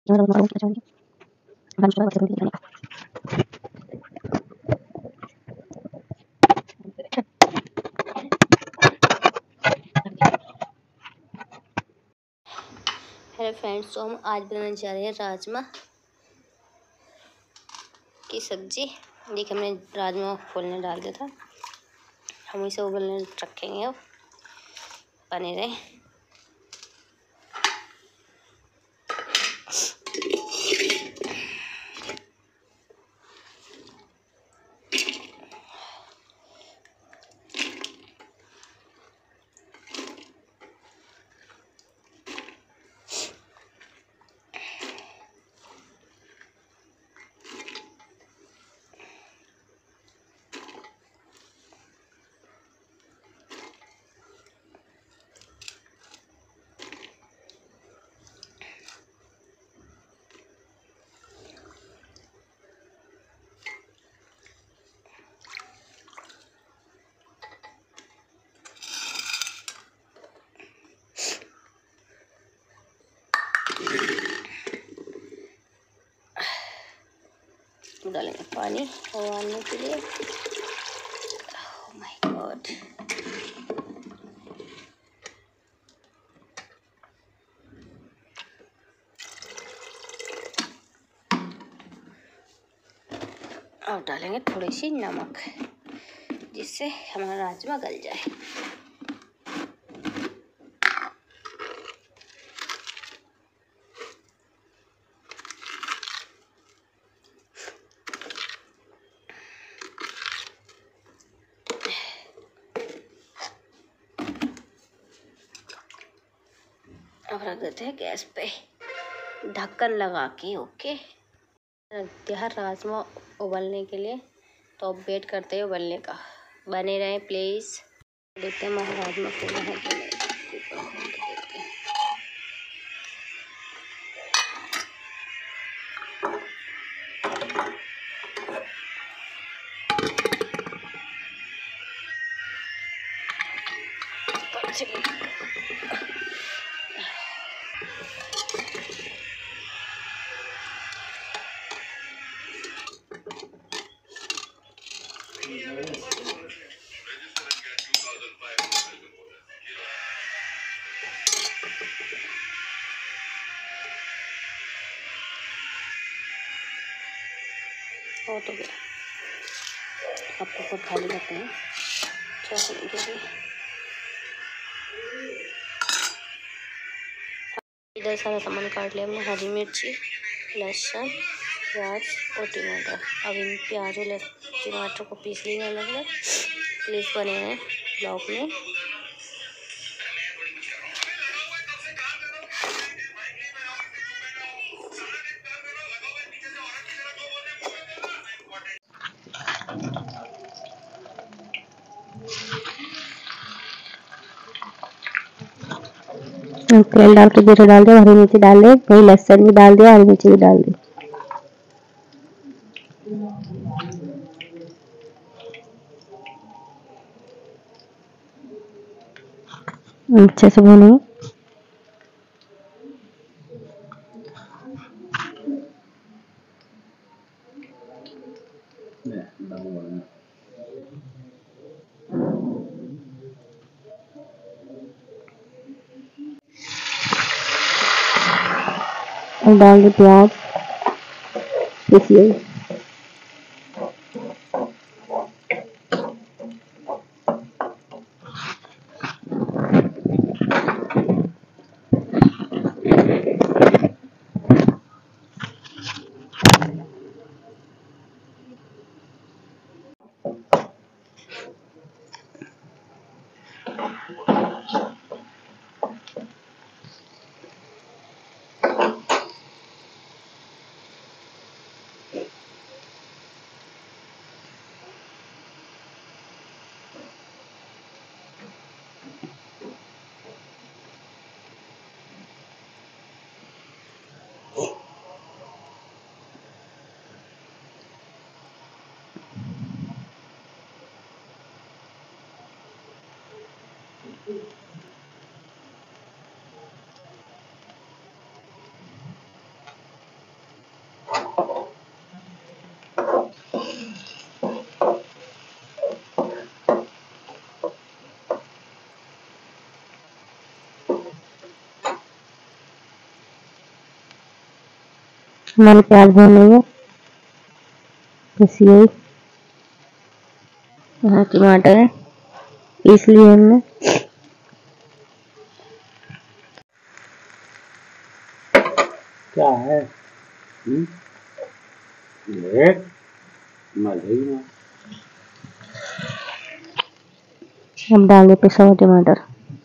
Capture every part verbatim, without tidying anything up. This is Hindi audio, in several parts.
हेलो फ्रेंड्स, तो हम आज बनाने जा रहे हैं राजमा की सब्जी। देखिए, हमने राजमा खोलने डाल दिया था, हम इसे उबलने रखेंगे। अब बने रहे। डालेंगे पानी उबालने के लिए। ओह माय गॉड, और डालेंगे थोड़ी सी नमक, जिससे हमारा राजमा गल जाए। अब रख देते हैं गैस पे ढक्कन लगा के। ओके, रख दिया राजमा उबलने के लिए, तो अब वेट करते हैं उबलने का। बने रहे प्लीज़। देखते हैं हमारा राजमा फूला है कि नहीं। हो तो गया, आपको खुद खाली करते हैं चौकने के लिए। इधर सारा सामान काट लिया हमने, हरी मिर्ची, लहसुन, प्याज और टमाटर। अब इन प्याज और टमाटर को पीस लिया अलग अलग। प्लीज़ बने हैं ब्लॉग में। तेल डाल के जीरा डाल दिया, हरी मिर्ची डाल दी, वही लहसुन भी डाल दिया, हरी मिर्ची भी डाल दी। अच्छे से भूनेंगे। और डाल दे प्याज पिसी हुई। हमारे प्याज भून नहीं है, इसलिए यहाँ टमाटर है इसलिए हमने क्या है लेट मलेगा। हम डालेंगे पिसा हुआ टमाटर।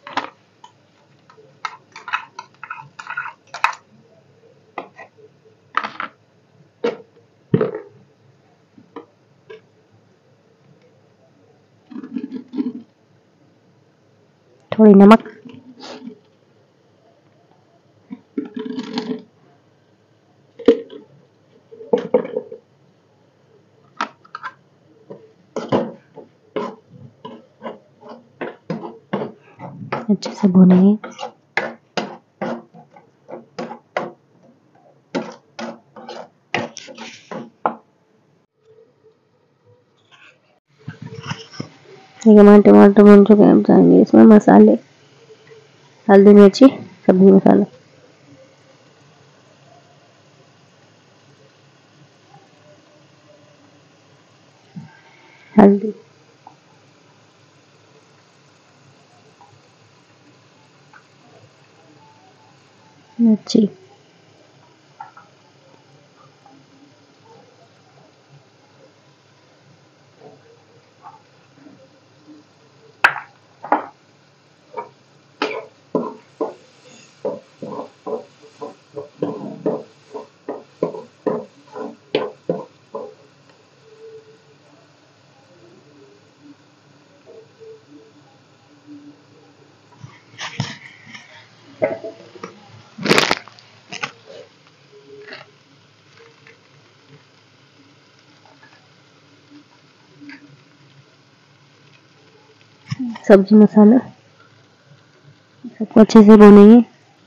थोड़ी नमक, अच्छे से भूनेंगे। ठीक है, हमारे टमाटर भून चुके हैं। अब जाएंगे इसमें मसाले, हल्दी मिर्ची सब्जी मसाला। हल्दी, मिर्ची, सब्जी मसाला सबको अच्छे से भूनेंगे।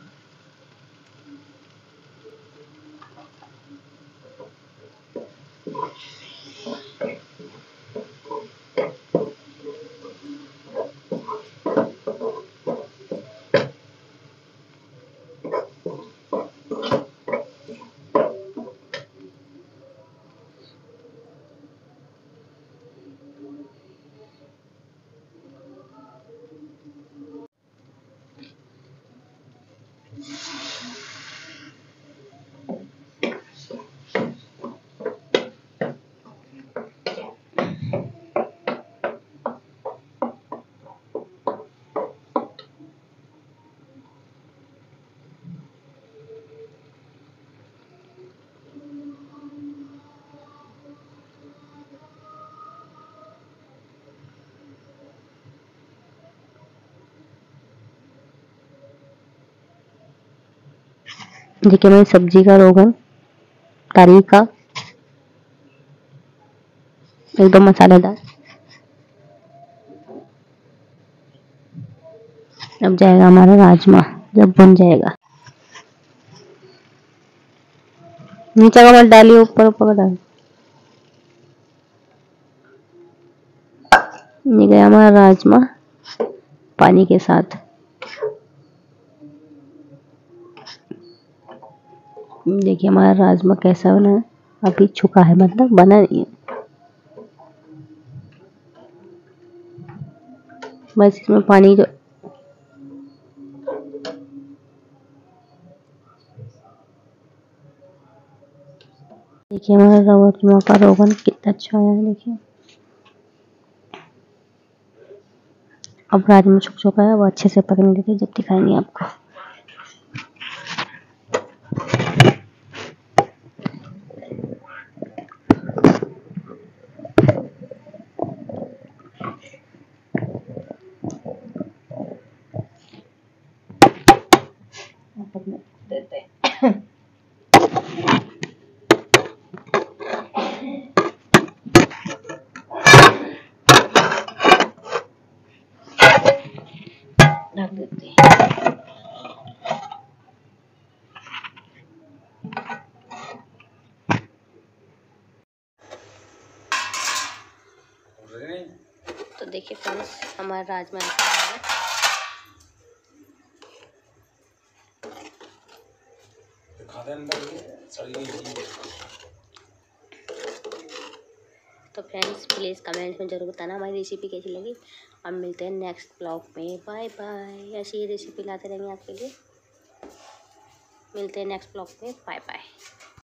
देखिए मैं सब्जी का रोगन करी का एकदम मसालेदार। अब जाएगा हमारा राजमा, जब बन जाएगा नीचे का मत डालिए, ऊपर ऊपर का डालिए। ये गया हमारा राजमा पानी के साथ। देखिए हमारा राजमा कैसा बना है, अभी छुका है मतलब बना नहीं है। बस इसमें पानी जो देखिए हमारा राजमा का रोगन कितना अच्छा आया है। देखिए अब राजमा छुक चुका है, वो अच्छे से पकने देते जब दिखाएंगे आपको। देते हैं ढक देते हैं। तो देखिए फ्रेंड्स हमारा राजमा है। तो फ्रेंड्स प्लीज़ कमेंट्स में ज़रूर बताना हमारी रेसिपी कैसी लगी। अब मिलते हैं नेक्स्ट ब्लॉग में। Bye bye. ऐसी ही रेसिपी लाते रहेंगे आपके लिए। मिलते हैं नेक्स्ट ब्लॉग में। Bye bye.